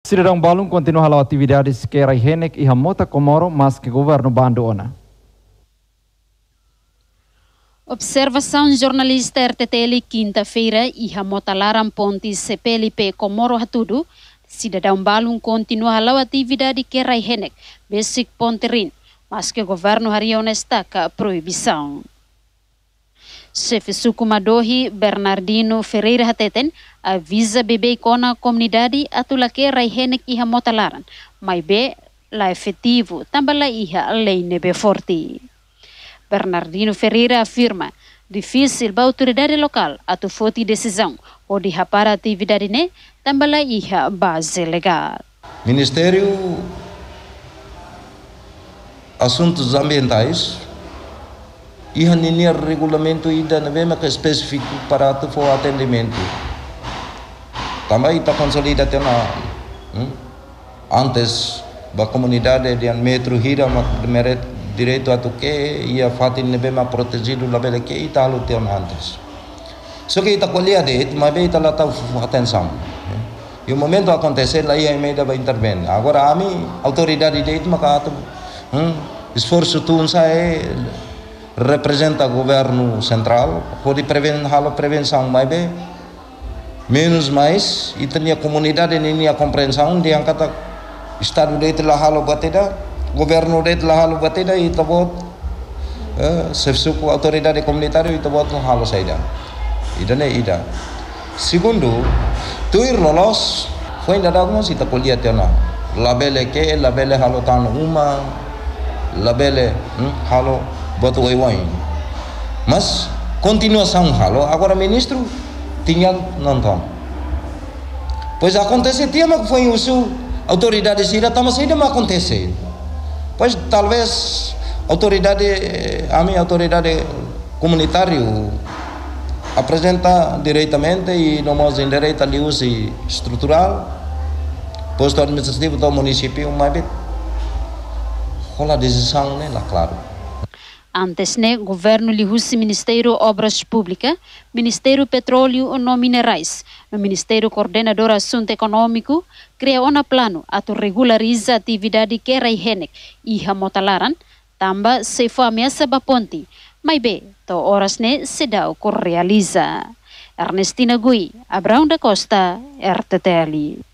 Cidadão Balung continua a atividades que era Henek e Hamota Comoro, mas que o governo abandona. Observação jornalista RTTL quinta-feira e Hamota Laram Ponte CPLP Comoro Hatudu, Cidadão Balung continua a atividade que era Henek, Basic Ponterin, mas que o governo haria honestaca a proibição. Chefe suku Madohi Bernardino Ferreira Hateten avisa bebê kona comunidade atulake raihenek iha motalaran, mas be la efetivo tambala iha a lei nebe forte. Bernardino Ferreira afirma difícil ba autoridade local atu forte decisão ou de rapar atividade ne tambala iha base legal. Ministério Assuntos Ambientais iha nini regulamento ida nebe que específico para tu for atendimento. Também está consolidado antes a comunidade de metro hira mas direito a tu que ia fatin nebe mais protegido lá bela que está lutando antes. Só que está colhida de mas bem está lá tá atenção. E o momento acontecer lá ia meio da intervir. Agora a mim autoridade de maka tu esforço tu sai representa o governo central pode prevenção mais bem menos mais e tinha comunidade nem a compreensão de angkata estado de telah halo batida governo de telah halo batida e tabot suku autoridade comunitário e tabot halo saida ida segundo tuir lolos foi ainda alguma cita polia tena labele halo tan uma labele halo boto wai mas continuação halo agora ministro tinha nonton pois acontece tinha que foi uso autoridade sira tama saída mas acontece pois talvez autoridade a minha autoridade comunitário apresenta diretamente e nós em direito ali uso estrutural posto administrativo do município mas bit rola decisão né lá claro. Antes ne governo lihusi Ministério Obras Públicas, Ministério Petróleo e Minerais, no Ministério Coordenador Assunto Econômico, criou um plano atu regulariza atividade que era Henek e Hamotalaran, tamba se for ameaça ba ponte, mas be, to horas ne se dá o realiza. Ernestina Gui, Abraão da Costa, RTTL.